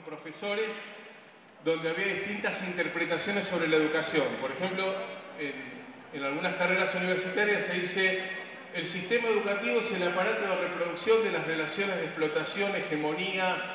de profesores donde había distintas interpretaciones sobre la educación. Por ejemplo, en algunas carreras universitarias se dice: el sistema educativo es el aparato de reproducción de las relaciones de explotación, hegemonía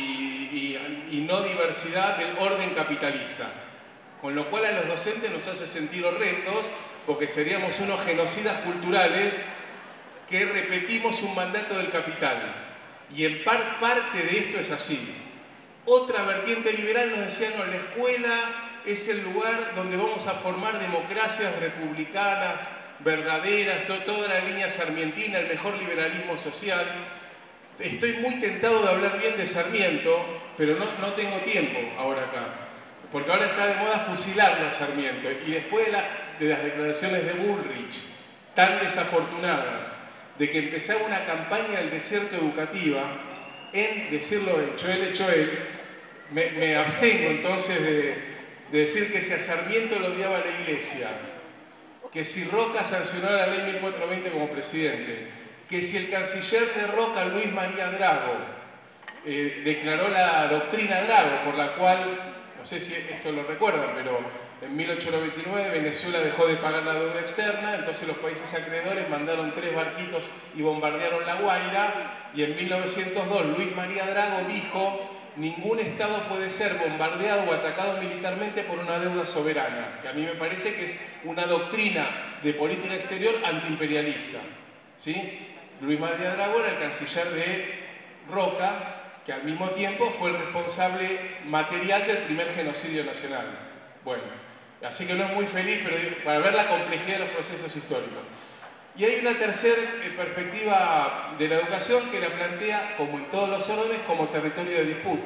y no diversidad del orden capitalista. Con lo cual a los docentes nos hace sentir horrendos, porque seríamos unos genocidas culturales que repetimos un mandato del capital. Y en parte de esto es así. Otra vertiente liberal nos decía: no, la escuela es el lugar donde vamos a formar democracias republicanas, verdaderas, toda la línea sarmientina, el mejor liberalismo social. Estoy muy tentado de hablar bien de Sarmiento, pero no tengo tiempo ahora acá, porque ahora está de moda fusilarlo a Sarmiento. Y después de las declaraciones de Bullrich, tan desafortunadas, de que empezaba una campaña del desierto educativa, en decirlo hecho él, me abstengo entonces de decir que si a Sarmiento lo odiaba la Iglesia, que si Roca sancionó la ley 1420 como presidente, que si el canciller de Roca, Luis María Drago, declaró la doctrina Drago, por la cual, no sé si esto lo recuerdan, pero en 1899 Venezuela dejó de pagar la deuda externa, entonces los países acreedores mandaron 3 barquitos y bombardearon La Guaira, y en 1902 Luis María Drago dijo: ningún Estado puede ser bombardeado o atacado militarmente por una deuda soberana, que a mí me parece que es una doctrina de política exterior antiimperialista, ¿sí? Luis María Drago era el canciller de Roca, que al mismo tiempo fue el responsable material del primer genocidio nacional. Bueno, así que no es muy feliz, pero para ver la complejidad de los procesos históricos. Y hay una tercera perspectiva de la educación que la plantea, como en todos los órdenes, como territorio de disputa.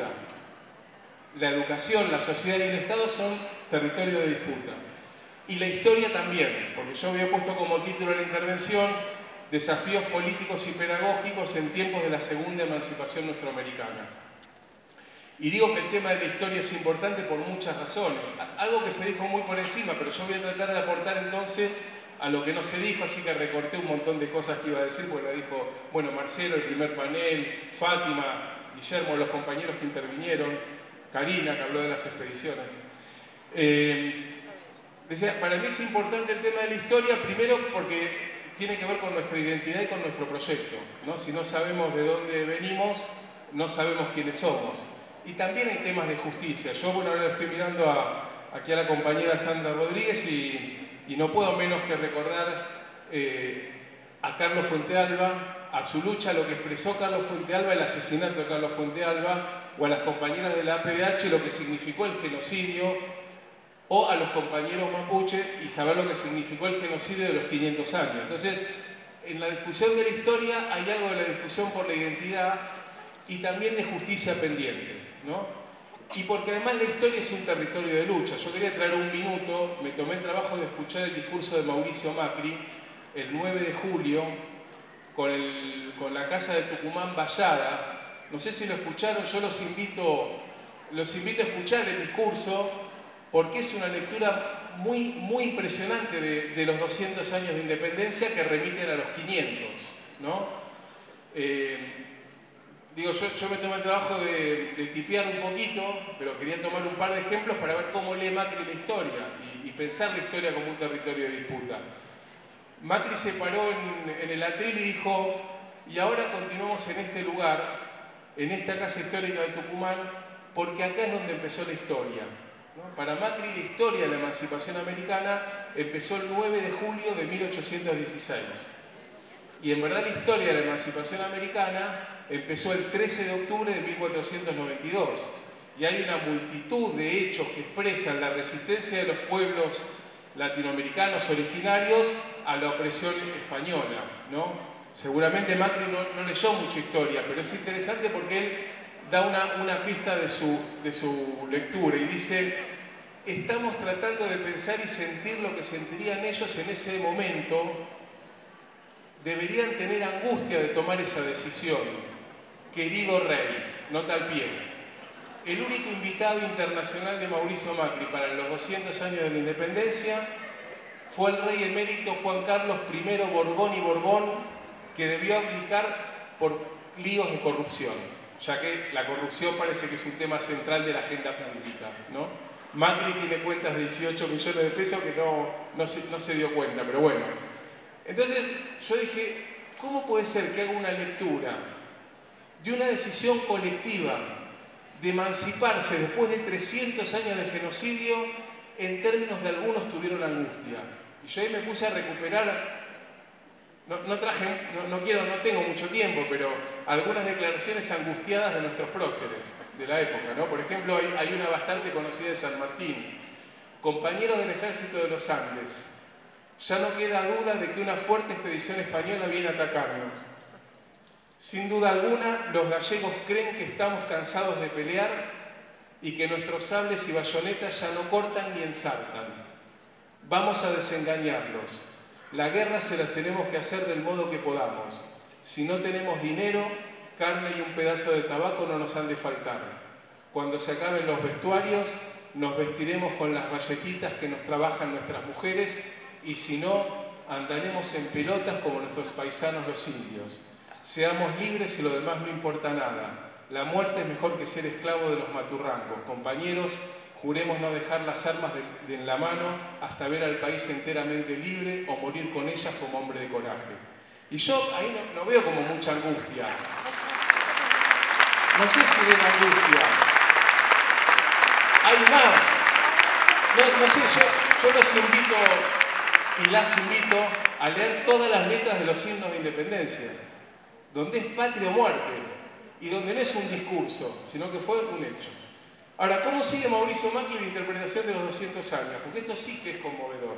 La educación, la sociedad y el Estado son territorio de disputa. Y la historia también, porque yo había puesto como título de la intervención: desafíos políticos y pedagógicos en tiempos de la segunda emancipación nuestroamericana. Y digo que el tema de la historia es importante por muchas razones. Algo que se dijo muy por encima, pero yo voy a tratar de aportar entonces a lo que no se dijo, así que recorté un montón de cosas que iba a decir, porque la dijo, bueno, Marcelo, el primer panel, Fátima, Guillermo, los compañeros que intervinieron, Karina, que habló de las expediciones. Decía, para mí es importante el tema de la historia, primero porque tiene que ver con nuestra identidad y con nuestro proyecto, ¿no? Si no sabemos de dónde venimos, no sabemos quiénes somos. Y también hay temas de justicia. Yo, bueno, ahora estoy mirando aquí a la compañera Sandra Rodríguez y no puedo menos que recordar a Carlos Fuentealba, a su lucha, lo que expresó Carlos Fuentealba, el asesinato de Carlos Fuentealba, o a las compañeras de la APDH, lo que significó el genocidio, o a los compañeros mapuche y saber lo que significó el genocidio de los 500 años. Entonces, en la discusión de la historia hay algo de la discusión por la identidad y también de justicia pendiente, ¿no? Y porque además la historia es un territorio de lucha. Yo quería traer un minuto, me tomé el trabajo de escuchar el discurso de Mauricio Macri el 9 de julio con la casa de Tucumán vallada. No sé si lo escucharon, yo los invito a escuchar el discurso, porque es una lectura muy impresionante de los 200 años de independencia que remiten a los 500, ¿no? Digo, yo me tomé el trabajo de tipear un poquito, pero quería tomar un par de ejemplos para ver cómo lee Macri la historia y pensar la historia como un territorio de disputa. Macri se paró en el atril y dijo: y ahora continuamos en este lugar, en esta casa histórica de Tucumán, porque acá es donde empezó la historia, ¿no? Para Macri la historia de la emancipación americana empezó el 9 de julio de 1816. Y en verdad la historia de la emancipación americana empezó el 13 de octubre de 1492. Y hay una multitud de hechos que expresan la resistencia de los pueblos latinoamericanos originarios a la opresión española, ¿no? Seguramente Macri no leyó mucha historia, pero es interesante porque él da una pista de su lectura y dice: estamos tratando de pensar y sentir lo que sentirían ellos en ese momento. Deberían tener angustia de tomar esa decisión. Querido rey, nota al pie. El único invitado internacional de Mauricio Macri para los 200 años de la independencia fue el rey emérito Juan Carlos I Borbón y Borbón, que debió abdicar por líos de corrupción. ya que la corrupción parece que es un tema central de la agenda pública, ¿no? Macri tiene cuentas de 18 millones de pesos que no se dio cuenta, pero bueno. Entonces yo dije, ¿cómo puede ser que haga una lectura de una decisión colectiva de emanciparse después de 300 años de genocidio en términos de algunos tuvieron angustia? Y yo ahí me puse a recuperar, no tengo mucho tiempo, pero algunas declaraciones angustiadas de nuestros próceres de la época, ¿no? Por ejemplo, hay una bastante conocida de San Martín. Compañeros del ejército de los Andes, ya no queda duda de que una fuerte expedición española viene a atacarnos. Sin duda alguna, los gallegos creen que estamos cansados de pelear y que nuestros sables y bayonetas ya no cortan ni ensartan. Vamos a desengañarlos. La guerra se las tenemos que hacer del modo que podamos. Si no tenemos dinero, carne y un pedazo de tabaco no nos han de faltar. Cuando se acaben los vestuarios, nos vestiremos con las bayetitas que nos trabajan nuestras mujeres y si no, andaremos en pelotas como nuestros paisanos los indios. Seamos libres y lo demás no importa nada. La muerte es mejor que ser esclavo de los maturrancos. Compañeros, juremos no dejar las armas en la mano hasta ver al país enteramente libre o morir con ellas como hombre de coraje. Y yo ahí no veo como mucha angustia. No sé si ven angustia. Hay más. No sé, yo los invito y las invito a leer todas las letras de los himnos de independencia, donde es patria o muerte, y donde no es un discurso, sino que fue un hecho. Ahora, ¿cómo sigue Mauricio Macri la interpretación de los 200 años? Porque esto sí que es conmovedor.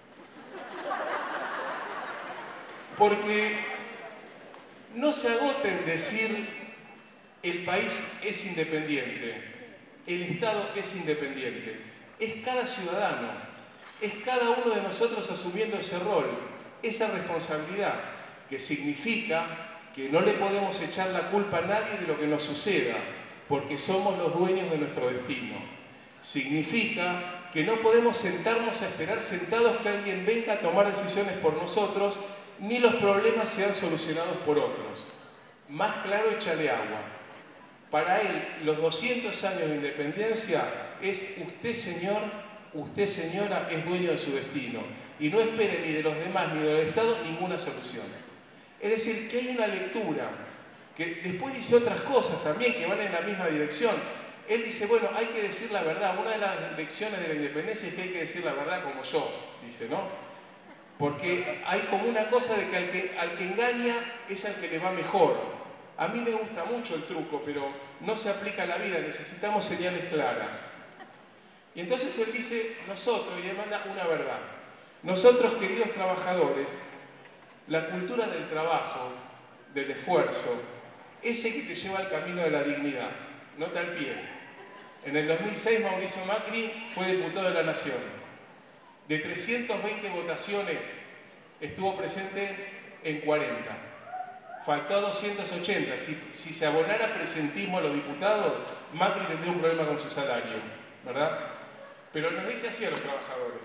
Porque no se agota en decir el país es independiente, el Estado es independiente. Es cada ciudadano, es cada uno de nosotros asumiendo ese rol, esa responsabilidad, que significa que no le podemos echar la culpa a nadie de lo que nos suceda, porque somos los dueños de nuestro destino. Significa que no podemos sentarnos a esperar sentados que alguien venga a tomar decisiones por nosotros, ni los problemas sean solucionados por otros. Más claro, échale agua. Para él, los 200 años de independencia es usted, señor, usted, señora, es dueño de su destino. Y no espere ni de los demás ni del Estado ninguna solución. Es decir, que hay una lectura que después dice otras cosas también que van en la misma dirección. Él dice, bueno, hay que decir la verdad. Una de las lecciones de la independencia es que hay que decir la verdad como yo, dice, ¿no? Porque hay como una cosa de que al que engaña es al que le va mejor. A mí me gusta mucho el truco, pero no se aplica a la vida, necesitamos señales claras. Y entonces él dice, nosotros, y demanda una verdad. Nosotros, queridos trabajadores, la cultura del trabajo, del esfuerzo, ese que te lleva al camino de la dignidad, nota al pie. En el 2006 Mauricio Macri fue diputado de la Nación. De 320 votaciones estuvo presente en 40. Faltó 280. Si se abonara presentismo a los diputados, Macri tendría un problema con su salario, ¿verdad? Pero nos dice así a los trabajadores.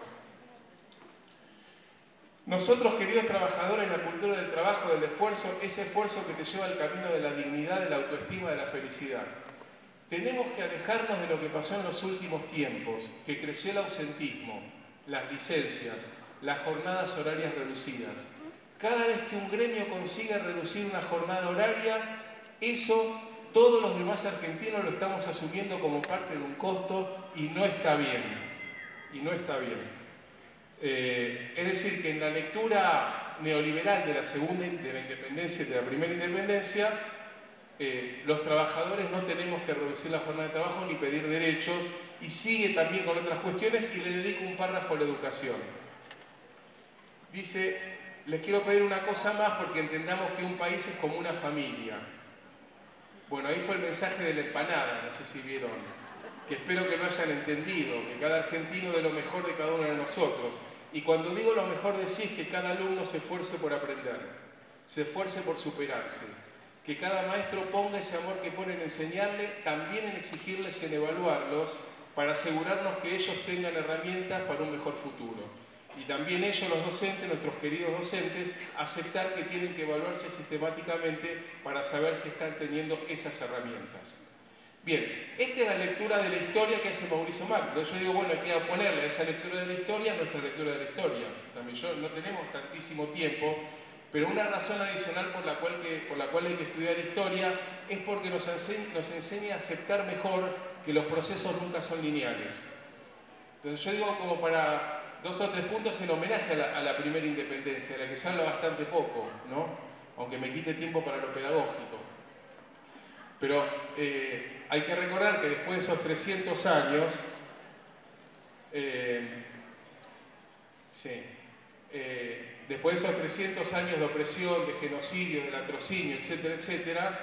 Nosotros, queridos trabajadores, la cultura del trabajo, del esfuerzo, ese esfuerzo que te lleva al camino de la dignidad, de la autoestima, de la felicidad. Tenemos que alejarnos de lo que pasó en los últimos tiempos, que creció el ausentismo, las licencias, las jornadas horarias reducidas. Cada vez que un gremio consiga reducir una jornada horaria, eso todos los demás argentinos lo estamos asumiendo como parte de un costo y no está bien. Y no está bien. Es decir, que en la lectura neoliberal de la independencia y de la primera independencia, los trabajadores no tenemos que reducir la jornada de trabajo ni pedir derechos, y sigue también con otras cuestiones, y le dedico un párrafo a la educación. Dice, les quiero pedir una cosa más porque entendamos que un país es como una familia. Bueno, ahí fue el mensaje de la empanada, no sé si vieron, que espero que lo hayan entendido, que cada argentino dé lo mejor de cada uno de nosotros. Y cuando digo lo mejor de sí es que cada alumno se esfuerce por aprender, se esfuerce por superarse, que cada maestro ponga ese amor que pone en enseñarle, también en exigirles y en evaluarlos, para asegurarnos que ellos tengan herramientas para un mejor futuro. y también ellos, los docentes, nuestros queridos docentes, aceptar que tienen que evaluarse sistemáticamente para saber si están teniendo esas herramientas. Bien, esta es la lectura de la historia que hace Mauricio Macri. Entonces yo digo, bueno, hay que ponerle a esa lectura de la historia nuestra lectura de la historia. También no tenemos tantísimo tiempo, pero una razón adicional por la cual hay que estudiar historia es porque nos enseña a aceptar mejor que los procesos nunca son lineales. Entonces yo digo como para 2 o 3 puntos en homenaje a la primera independencia, de la que se habla bastante poco, ¿no? Aunque me quite tiempo para lo pedagógico. Pero hay que recordar que después de esos 300 años, después de esos 300 años de opresión, de genocidio, de latrocinio, etcétera, etcétera,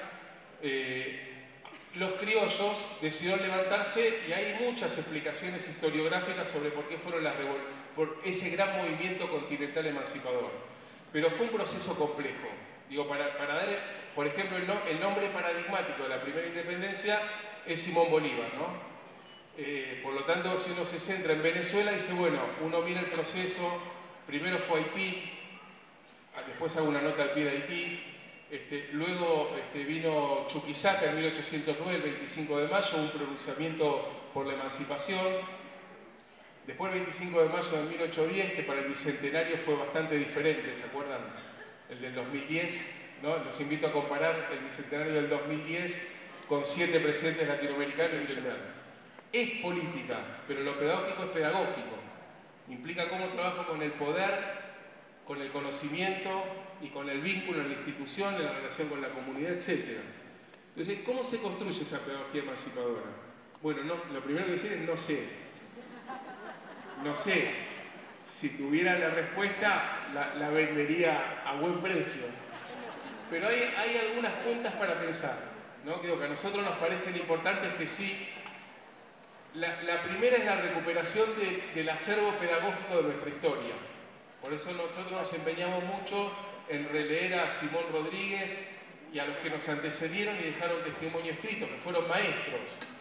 los criollos decidieron levantarse y hay muchas explicaciones historiográficas sobre por qué fueron por ese gran movimiento continental emancipador. Pero fue un proceso complejo. Digo, para dar, por ejemplo, el nombre paradigmático de la primera independencia es Simón Bolívar, ¿no? Por lo tanto, si uno se centra en Venezuela, dice, bueno, uno mira el proceso, primero fue Haití, después hago una nota al pie de Haití, luego vino Chuquisaca en 1809, el 25 de mayo, un pronunciamiento por la emancipación. Después el 25 de mayo de 1810, que para el Bicentenario fue bastante diferente, ¿se acuerdan? El del 2010, ¿no? Los invito a comparar el Bicentenario del 2010 con 7 presidentes latinoamericanos y general. Es política, pero lo pedagógico es pedagógico. Implica cómo trabajo con el poder, con el conocimiento y con el vínculo en la institución, en la relación con la comunidad, etc. Entonces, ¿cómo se construye esa pedagogía emancipadora? Bueno, lo primero que decir es no sé. No sé. Si tuviera la respuesta, la vendería a buen precio. Pero hay algunas puntas para pensar, ¿no? Que a nosotros nos parecen importantes que sí. La primera es la recuperación del acervo pedagógico de nuestra historia. Por eso nosotros nos empeñamos mucho en releer a Simón Rodríguez y a los que nos antecedieron y dejaron testimonio escrito, que fueron maestros.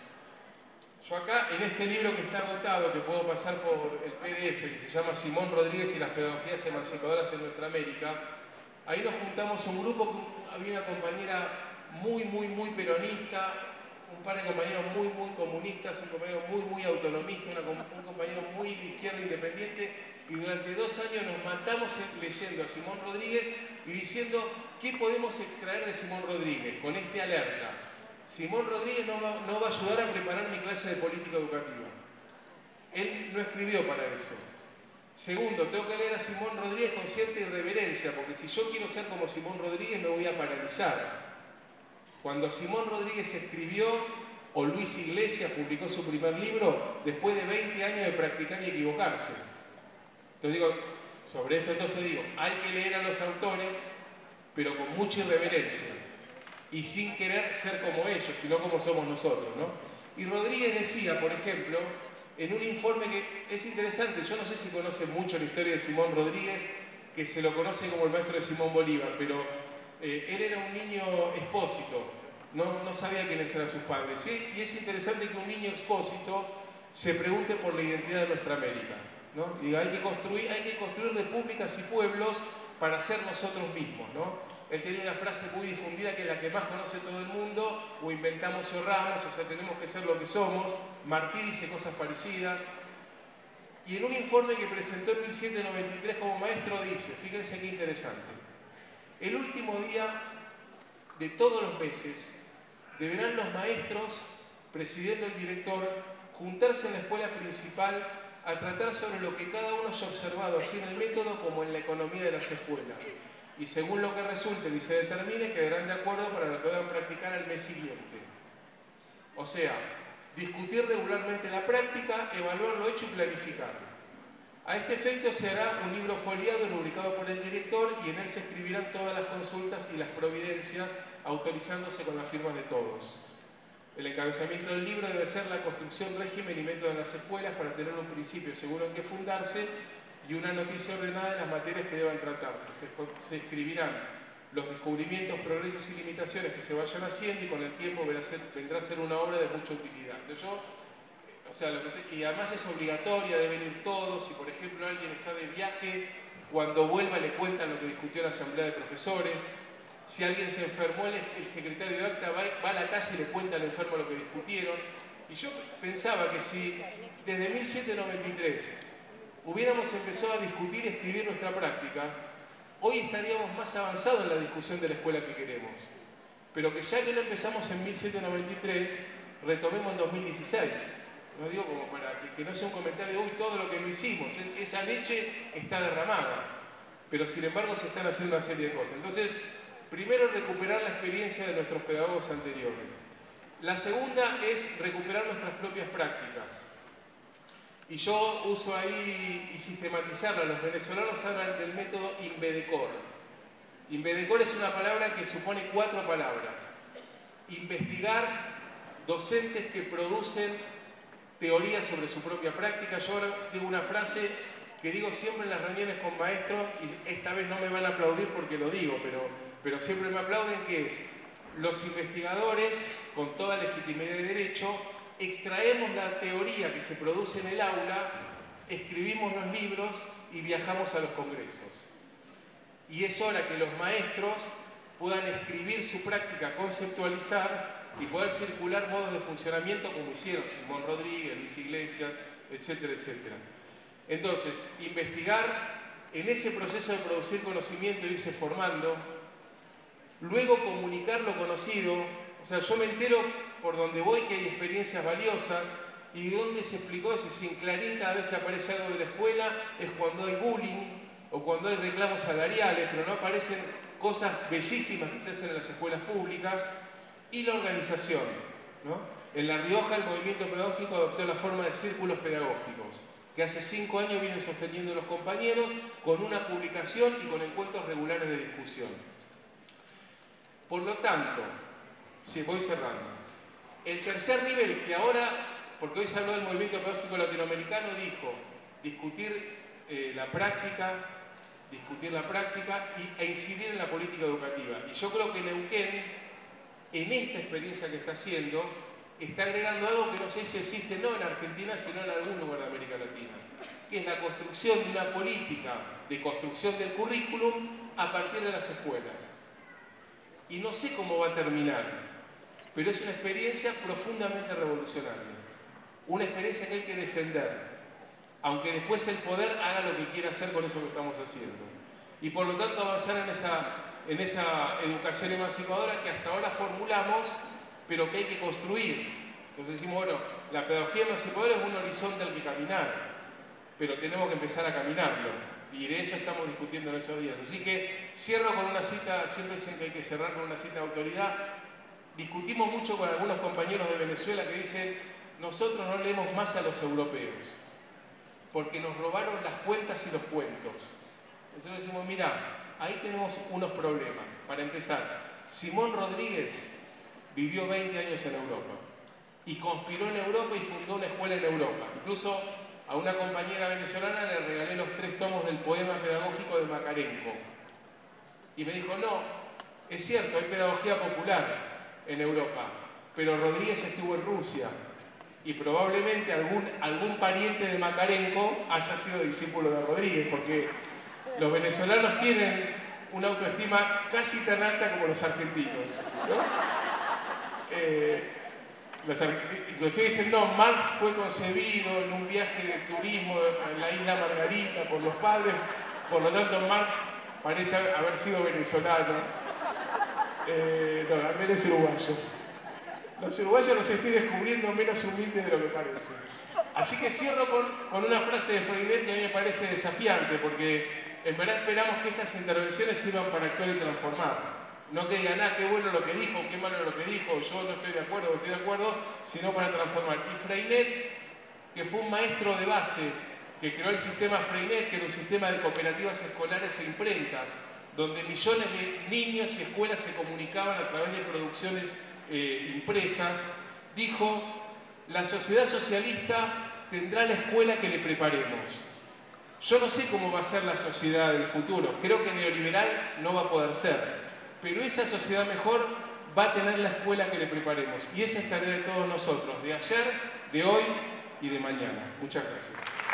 Yo acá, en este libro que está agotado, que puedo pasar por el PDF, que se llama Simón Rodríguez y las pedagogías emancipadoras en nuestra América, ahí nos juntamos un grupo que había una compañera muy peronista, un par de compañeros muy comunistas, un compañero muy autonomista, un compañero muy de izquierda independiente, y durante 2 años nos matamos leyendo a Simón Rodríguez y diciendo qué podemos extraer de Simón Rodríguez, con este alerta. Simón Rodríguez no va a ayudar a preparar mi clase de política educativa. Él no escribió para eso. Segundo, tengo que leer a Simón Rodríguez con cierta irreverencia, porque si yo quiero ser como Simón Rodríguez me voy a paralizar. Cuando Simón Rodríguez escribió, o Luis Iglesias publicó su primer libro, después de 20 años de practicar y equivocarse. Entonces sobre esto digo, hay que leer a los autores, pero con mucha irreverencia. Y sin querer ser como ellos, sino como somos nosotros, ¿no? Y Rodríguez decía, por ejemplo, en un informe que es interesante, yo no sé si conocen mucho la historia de Simón Rodríguez, que se lo conoce como el maestro de Simón Bolívar, pero él era un niño expósito, no sabía quiénes eran sus padres. ¿Sí? Y es interesante que un niño expósito se pregunte por la identidad de nuestra América, ¿no? Y hay que construir repúblicas y pueblos para ser nosotros mismos, ¿no? Él tenía una frase muy difundida que es la que más conoce todo el mundo: o inventamos o erramos, o sea, tenemos que ser lo que somos. Martí dice cosas parecidas. Y en un informe que presentó en 1793 como maestro dice, fíjense qué interesante, el último día de todos los meses deberán los maestros, presidiendo el director, juntarse en la escuela principal a tratar sobre lo que cada uno haya observado, así en el método como en la economía de las escuelas. Y según lo que resulte y se determine, quedarán de acuerdo para lo que puedan practicar al mes siguiente. O sea, discutir regularmente la práctica, evaluar lo hecho y planificarlo. A este efecto se hará un libro foliado y rubricado por el director, y en él se escribirán todas las consultas y las providencias, autorizándose con las firmas de todos. El encabezamiento del libro debe ser la construcción, régimen y método en las escuelas para tener un principio seguro en que fundarse y una noticia ordenada de las materias que deban tratarse. Se escribirán los descubrimientos, progresos y limitaciones que se vayan haciendo, y con el tiempo vendrá a ser una obra de mucha utilidad. Yo o sea, y además es obligatoria, deben ir todos. Si por ejemplo alguien está de viaje, cuando vuelva le cuentan lo que discutió la asamblea de profesores. Si alguien se enfermó, el secretario de acta va a la casa y le cuenta al enfermo lo que discutieron. Y yo pensaba que si desde 1793 hubiéramos empezado a discutir y escribir nuestra práctica, hoy estaríamos más avanzados en la discusión de la escuela que queremos. Pero que ya que no empezamos en 1793, retomemos en 2016. No digo como para que no sea un comentario de hoy todo lo que no hicimos. Esa leche está derramada. Pero sin embargo se están haciendo una serie de cosas. Entonces, primero recuperar la experiencia de nuestros pedagogos anteriores. La segunda es recuperar nuestras propias prácticas. Y yo uso ahí y sistematizarla. Los venezolanos hablan del método INVEDECOR. INVEDECOR es una palabra que supone 4 palabras. Investigar, docentes que producen teorías sobre su propia práctica. Yo ahora digo una frase que digo siempre en las reuniones con maestros, y esta vez no me van a aplaudir porque lo digo, pero siempre me aplauden, que es: los investigadores, con toda legitimidad de derecho, extraemos la teoría que se produce en el aula, escribimos los libros y viajamos a los congresos. Y es hora que los maestros puedan escribir su práctica, conceptualizar y poder circular modos de funcionamiento como hicieron Simón Rodríguez, Luis Iglesias, etcétera, etcétera. Entonces, investigar en ese proceso de producir conocimiento e irse formando, luego comunicar lo conocido. O sea, yo me entero por donde voy que hay experiencias valiosas y de dónde se explicó eso. Si en Clarín cada vez que aparece algo de la escuela es cuando hay bullying o cuando hay reclamos salariales, pero no aparecen cosas bellísimas que se hacen en las escuelas públicas. Y la organización, ¿no? En La Rioja el movimiento pedagógico adoptó la forma de círculos pedagógicos, que hace 5 años vienen sosteniendo los compañeros con una publicación y con encuentros regulares de discusión. Por lo tanto, si voy cerrando, el tercer nivel que ahora, porque hoy se habló del movimiento pedagógico latinoamericano, dijo discutir la práctica e incidir en la política educativa. Y yo creo que Neuquén, en esta experiencia que está haciendo, está agregando algo que no sé si existe no en Argentina, sino en algún lugar de América Latina, que es la construcción de una política de construcción del currículum a partir de las escuelas. Y no sé cómo va a terminar, pero es una experiencia profundamente revolucionaria. Una experiencia que hay que defender, aunque después el poder haga lo que quiera hacer con eso que estamos haciendo. Y por lo tanto avanzar en esa educación emancipadora que hasta ahora formulamos, pero que hay que construir. Entonces decimos, bueno, la pedagogía emancipadora es un horizonte al que caminar, pero tenemos que empezar a caminarlo. Y de eso estamos discutiendo en esos días. Así que cierro con una cita, siempre dicen que hay que cerrar con una cita de autoridad. Discutimos mucho con algunos compañeros de Venezuela que dicen, nosotros no leemos más a los europeos, porque nos robaron las cuentas y los cuentos. Entonces decimos, mira, ahí tenemos unos problemas. Para empezar, Simón Rodríguez vivió 20 años en Europa y conspiró en Europa y fundó una escuela en Europa. Incluso a una compañera venezolana le regalé los 3 tomos del poema pedagógico de Macarenco. Y me dijo, no, es cierto, hay pedagogía popular en Europa, pero Rodríguez estuvo en Rusia y probablemente algún pariente de Macarenco haya sido discípulo de Rodríguez, porque los venezolanos tienen una autoestima casi tan alta como los argentinos, ¿no? Inclusive dicen, no, Marx fue concebido en un viaje de turismo en la isla Margarita por los padres, por lo tanto Marx parece haber sido venezolano. No, al menos es uruguayo. Los uruguayos los estoy descubriendo menos humildes de lo que parece. Así que cierro con una frase de Freinet que a mí me parece desafiante, porque en verdad esperamos que estas intervenciones sirvan para actuar y transformar. No que digan, qué bueno lo que dijo, qué malo lo que dijo, yo no estoy de acuerdo, estoy de acuerdo, sino para transformar. Y Freinet, que fue un maestro de base, que creó el sistema Freinet, que era un sistema de cooperativas escolares e imprentas, donde millones de niños y escuelas se comunicaban a través de producciones impresas, dijo, la sociedad socialista tendrá la escuela que le preparemos. Yo no sé cómo va a ser la sociedad del futuro, creo que neoliberal no va a poder ser, pero esa sociedad mejor va a tener la escuela que le preparemos. Y esa es tarea de todos nosotros, de ayer, de hoy y de mañana. Muchas gracias.